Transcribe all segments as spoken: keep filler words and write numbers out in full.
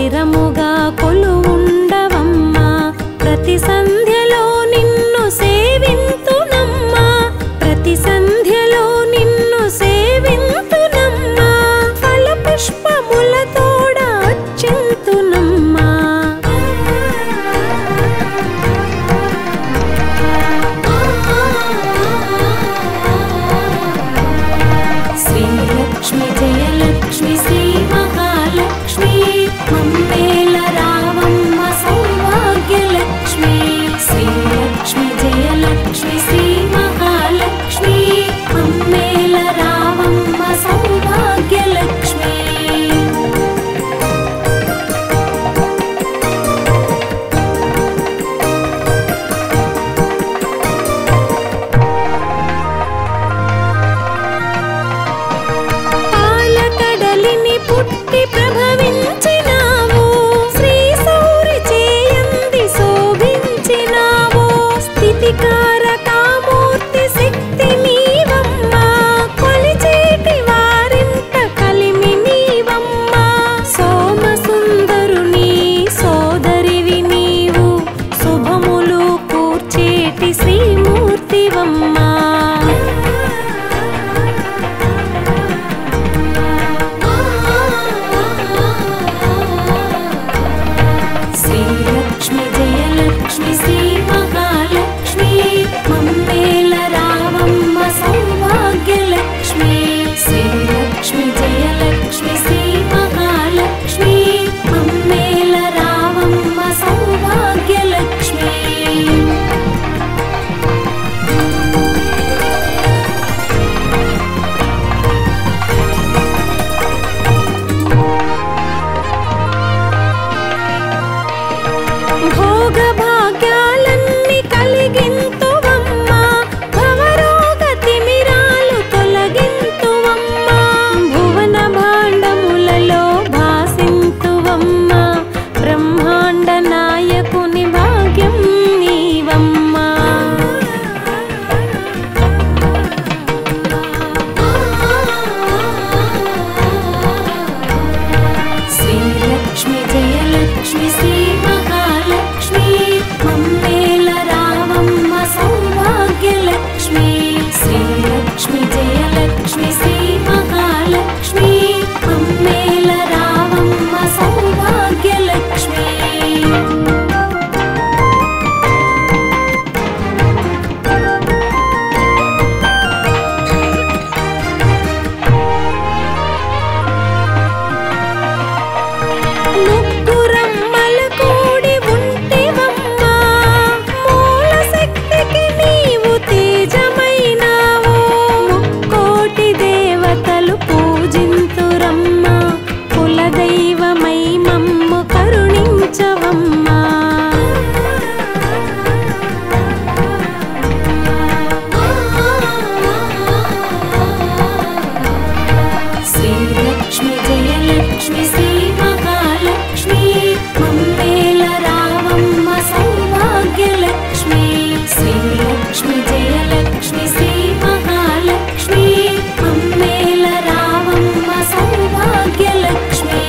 స్థిరముగా కొలువుండవమ్మా ప్రతి సంధ్యలో నిన్ను సేవింతునమ్మా ప్రతి సంధ్యలో నిన్ను సేవింతునమ్మా ఫల పుష్పములతోడ అర్చింతునమ్మా శ్రీలక్ష్మి జయలక్ష్మి శ్రీ మహాలక్ష్మి మమ్మేల రావమ్మ సౌభాగ్యలక్ష్మి శ్రీలక్ష్మి జయలక్ష్మి శ్రీ మహాలక్ష్మి మమ్మేల రావమ్మ సౌభాగ్యలక్ష్మి పాలకడలిని పుట్టి ప్రభవించినావు శ్రీ సౌరి చేయంది శోభించినావు స్థితికారకామూర్తి శక్తి నీవమ్మా కొలిచేటి వారింట కలిమి నీవమ్మా సోమ సుందరుని సోదరివి నీవు శుభములు కూర్చేటి శ్రీమూర్తివమ్మా శ్రీలక్ష్మి జయలక్ష్మి శ్రీ మహాలక్ష్మి మమ్మేల రావమ్మ సౌభాగ్యలక్ష్మి శ్రీలక్ష్మి జయలక్ష్మి శ్రీ మహాలక్ష్మి మమ్మేల రావమ్మ సౌభాగ్యలక్ష్మి భోగ భాగ్యాలన్నీ కలిగింతువమ్మా భవరోగ తిమిరాలు తొలగింతువమ్మా భువన భాండములలో భాసింతువమ్మా బ్రహ్మాండ నాయకుని భాగ్యం నీవమ్మా శ్రీలక్ష్మి జయలక్ష్మి శ్రీ మహాలక్ష్మి మమ్మేల రావమ్మ సౌభాగ్యలక్ష్మి శ్రీలక్ష్మి జయలక్ష్మి శ్రీ మహాలక్ష్మి మమ్మేల రావమ్మ సౌభాగ్యలక్ష్మి ముగ్గురమ్మల కూడి ఉంటివమ్మా మూల శక్తికి నీవు తేజమైనావు ముక్కోటి దేవతలు పూజింతురమ్మా కులదైవమై మమ్ము కరుణించవమ్మా శ్రీలక్ష్మి జయలక్ష్మి శ్రీ మహాలక్ష్మి మమ్మేల రావమ్మ సౌభాగ్యలక్ష్మి శ్రీలక్ష్మి జయలక్ష్మి శ్రీ మహాలక్ష్మి మమ్మేల రావమ్మ సౌభాగ్యలక్ష్మి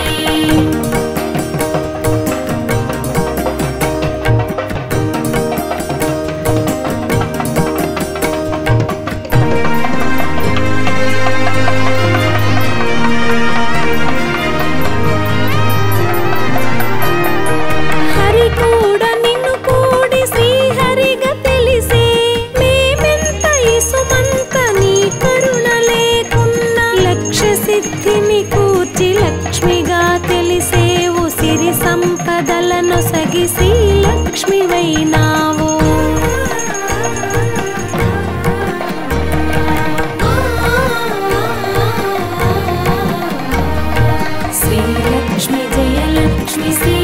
హరి కూడా నిన్ను కూడి శ్రీహరిగా తెలిసే మేమెంత ఇసుమంత నీ కరుణ లేకున్నా లక్ష్య సిద్ధిని కూర్చి లక్ష్మిగా తెలిసేవు సిరి సంపదలను సగి శ్రీలక్ష్మివైనావు శ్రీలక్ష్మి జయలక్ష్మి శ్రీ